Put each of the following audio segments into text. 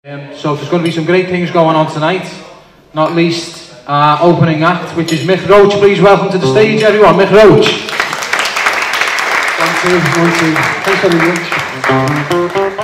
So there's going to be some great things going on tonight, not least our opening act, which is Mick Roach. Please welcome to the stage, everyone, Mick Roach. 1, 2, 1, 2. Thanks very much.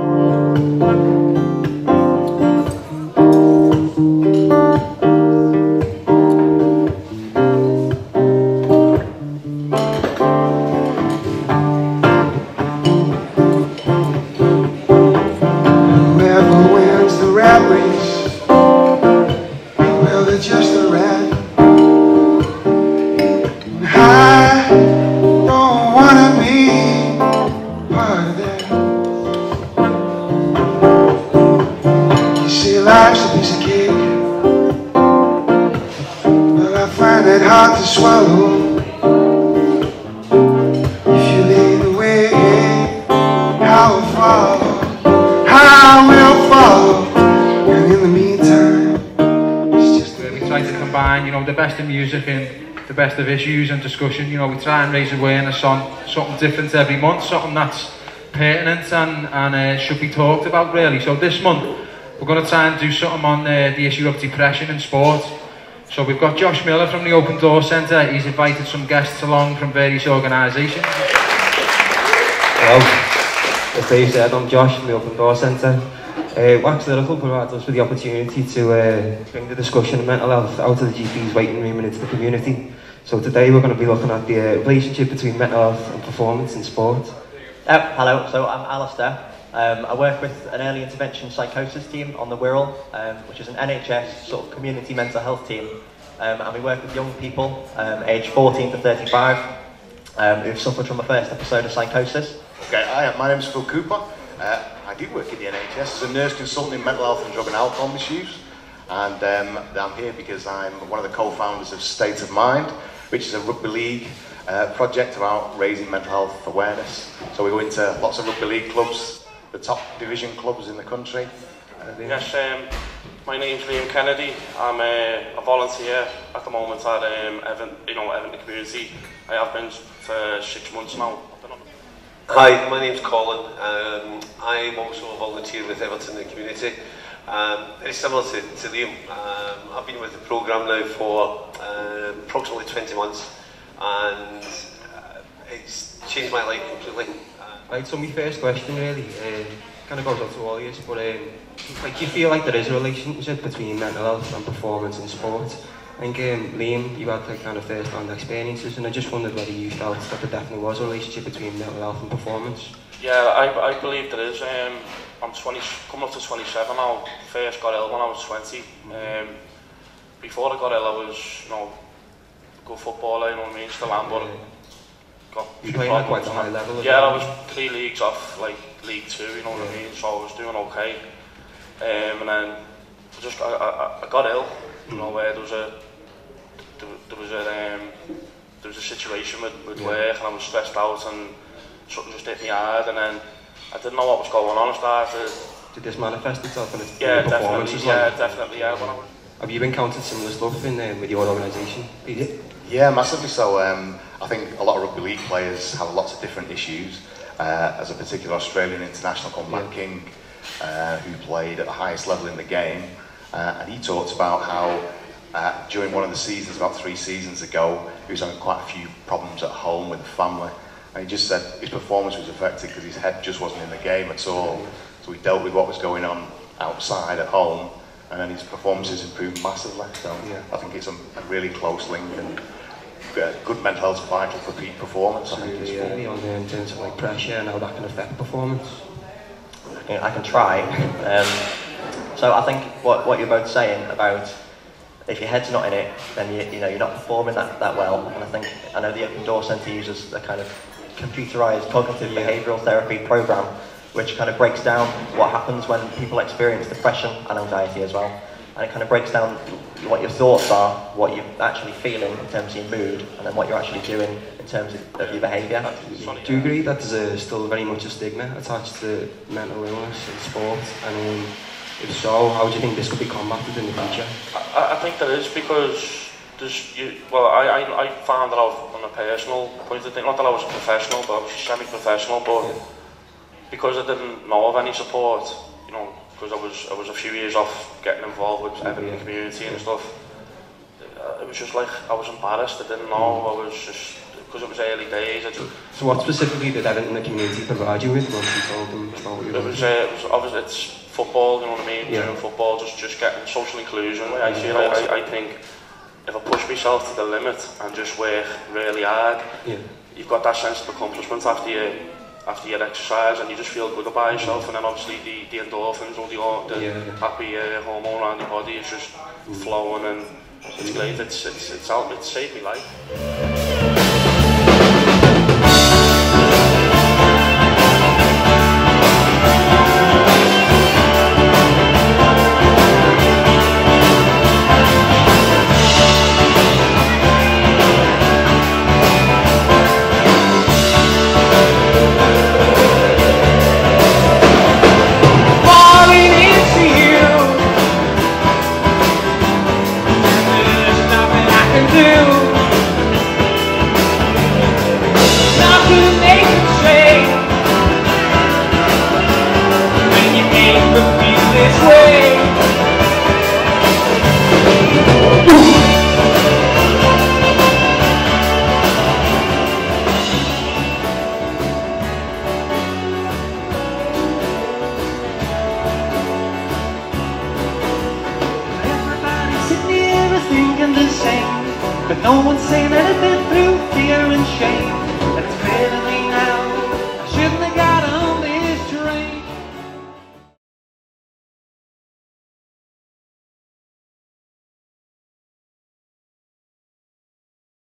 Life's a piece of cake, but I find it hard to swallow. If you lead the way, I will follow, I will follow. And in the meantime, it's just we try to combine, you know, the best of music and the best of issues and discussion. You know, we try and raise awareness on something different every month, something that's pertinent and should be talked about, really. So this month we're going to try and do something on the issue of depression in sport. So we've got Josh Miller from the Open Door Centre. He's invited some guests along from various organisations. Hello, as Dave said, I'm Josh from the Open Door Centre. Wax Lyrical provides us with the opportunity to bring the discussion of mental health out of the GP's waiting room and into the community. So today we're going to be looking at the relationship between mental health and performance in sport. Hello, so I'm Alistair. I work with an early intervention psychosis team on the Wirral, which is an NHS sort of community mental health team, and we work with young people aged 14 to 35 who've suffered from a first episode of psychosis. Okay, hi, my name is Phil Cooper. I do work in the NHS as a nurse consultant in mental health and drug and alcohol misuse, and I'm here because I'm one of the co-founders of State of Mind, which is a rugby league project about raising mental health awareness. So we go into lots of rugby league clubs, the top division clubs in the country. Yes, my name's Liam Kennedy. I'm a volunteer at the moment at Everton Community. I have been for 6 months now. Hi, my name's Colin. I'm also a volunteer with Everton the Community. Very similar to Liam. I've been with the programme now for approximately 20 months, and it's changed my life completely. Right, so my first question really kind of goes out to all of you, but like, do you feel like there is a relationship between mental health and performance in sport? I think Liam, you had like kind of first-hand experiences, and I just wondered whether you felt that there definitely was a relationship between mental health and performance. Yeah, I believe there is. I'm 20, coming up to 27 now. First got ill when I was 20. Before I got ill, I was, you know, a good footballer, you know what I mean, still am, but you playing at quite a high level? Yeah, I was 3 leagues off, like League 2, you know what I mean, so I was doing okay. And then I got ill, you know, where there was a situation with work, and I was stressed out, and something just hit me hard, and then I didn't know what was going on. I started. Did this manifest itself in its performances? Yeah, definitely. Yeah. Have you encountered similar stuff with your organisation? Yeah, massively so. I think a lot of rugby league players have lots of different issues. As a particular Australian international called Matt King, who played at the highest level in the game, and he talked about how during one of the seasons, about 3 seasons ago, he was having quite a few problems at home with the family, and he just said his performance was affected because his head just wasn't in the game at all. So he dealt with what was going on outside at home, and then his performances improved massively. So I think it's a really close link, and good mental health is vital for peak performance. I think it's in terms of like pressure and how that can affect performance. I can try. So I think what you're both saying about if your head's not in it, then you know you're not performing that well. And I know the Open Door Centre uses a kind of computerised cognitive behavioural therapy programme, which kind of breaks down what happens when people experience depression and anxiety as well. And it kind of breaks down what your thoughts are, what you're actually feeling in terms of your mood, and then what you're actually doing in terms of your behaviour. Do you agree that there's still very much a stigma attached to mental illness in sport? And if so, how do you think this could be combated in the future? I think there is, because I found that out on a personal point of view. Not that I was a professional, but I was semi-professional, but because I didn't know of any support, you know, because I was a few years off getting involved with everything in the community and stuff. It was just like, I was embarrassed, I didn't know, I was just, because it was early days. So what specifically did everything in the community provide you with once you told them about what you were doing? It was obviously, it's football, you know what I mean? Doing football, just getting social inclusion. I think if I push myself to the limit and just work really hard, you've got that sense of accomplishment after your exercise, and you just feel good about yourself. And then obviously the endorphins or the happy hormone around your body is just flowing, and it's great. It's saved my life.